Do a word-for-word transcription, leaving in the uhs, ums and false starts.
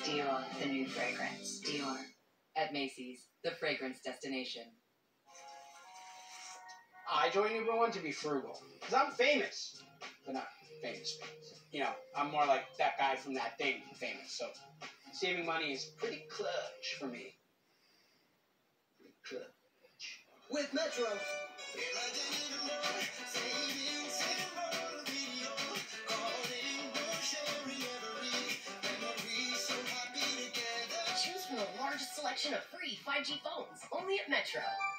Dior, the new fragrance. Dior. At Macy's, the fragrance destination. I joined Number One to be frugal. Because I'm famous. But not famous famous. You know, I'm more like that guy from that thing famous. So saving money is pretty clutch for me. Pretty clutch. With Metro. Choose from the largest selection of free five G phones, only at Metro.